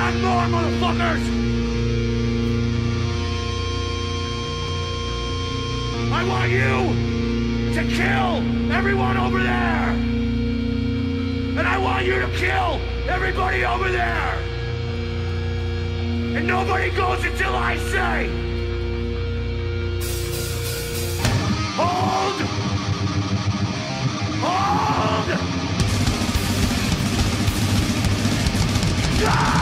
Not more, motherfuckers! I want you to kill everyone over there! And I want you to kill everybody over there! And nobody goes until I say! Hold! Hold! Ah!